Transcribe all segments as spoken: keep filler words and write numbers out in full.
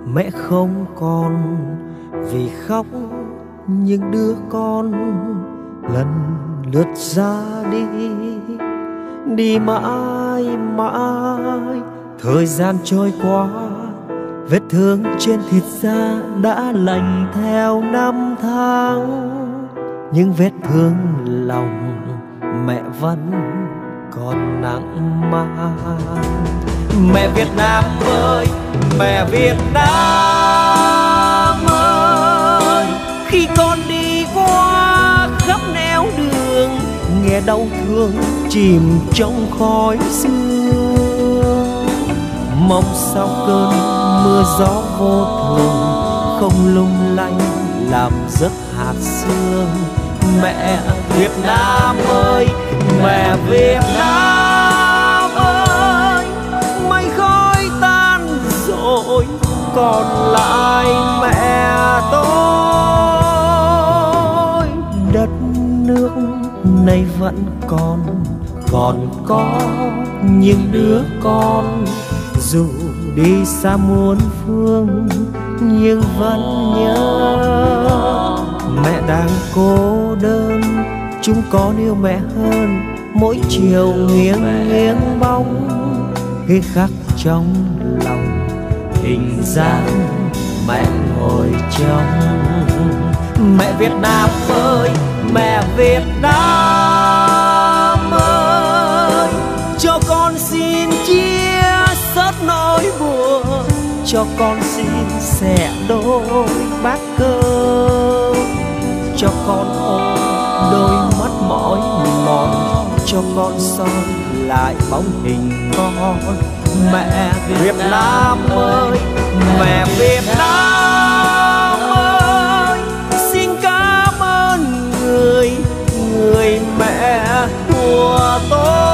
mẹ không còn, vì khóc những đứa con lần lượt ra đi, đi mãi mãi. Thời gian trôi qua, vết thương trên thịt da đã lành theo năm tháng, nhưng vết thương lòng mẹ vẫn còn nặng mang. Mẹ Việt Nam ơi, mẹ Việt Nam ơi, khi con đi qua khắp nẻo đường, nghe đau thương chìm trong khói sương. Mong sau cơn mưa gió vô thường, không lung lay làm rớt hạt sương. Mẹ Việt Nam ơi, mẹ Việt Nam ơi, mây khói tan rồi còn lại mẹ tôi. Đất nước này vẫn còn, còn có những đứa con, dù đi xa muôn phương nhưng vẫn nhớ. Mẹ đang cô đơn, chúng con yêu mẹ hơn, mỗi chiều nghiêng nghiêng bóng ghi khắc trong lòng hình dáng mẹ ngồi trong. Mẹ Việt Nam ơi, mẹ Việt Nam ơi, cho con xin chia sớt nỗi buồn, cho con xin sẻ đôi bát cơm, cho con ôm đôi mắt mỏi mòn, cho con soi lại bóng hình con. Mẹ Việt Nam ơi, mẹ Việt Nam ơi, xin cảm ơn người, người mẹ của tôi.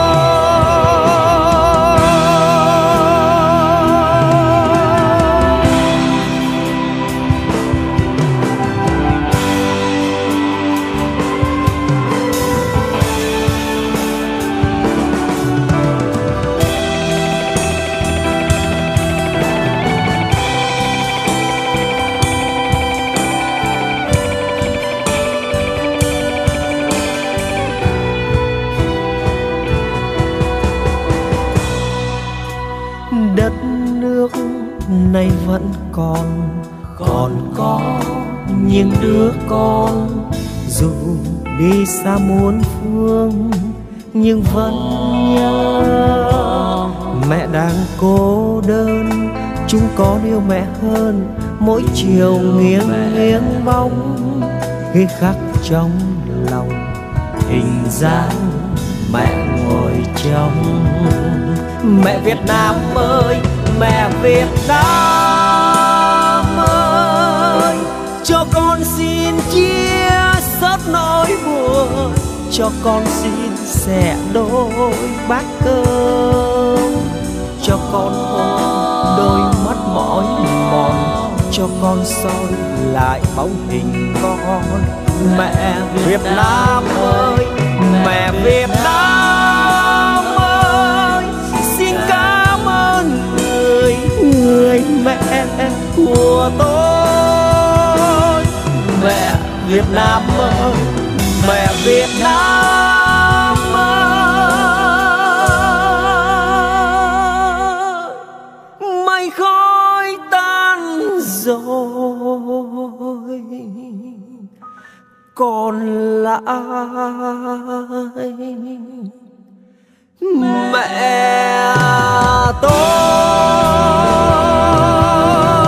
Đất nước này vẫn còn, còn có những đứa con, dù đi xa muôn phương nhưng vẫn nhớ. Mẹ đang cô đơn, chúng con yêu mẹ hơn, mỗi chiều nghiêng nghiêng bóng ghi khắc trong lòng hình dáng mẹ ngồi trong. Mẹ Việt Nam ơi, mẹ Việt Nam ơi, cho con xin chia sớt nỗi buồn, cho con xin sẻ đôi bát cơm, cho con ôm đôi mắt mỏi mòn, cho con soi lại bóng hình con. Mẹ Việt Nam ơi, mẹ Việt Nam ơi, xin cảm ơn người, người mẹ của tôi. Mẹ Việt Nam ơi, mẹ Việt Nam ơi, mây khói tan rồi còn lại mẹ tôi.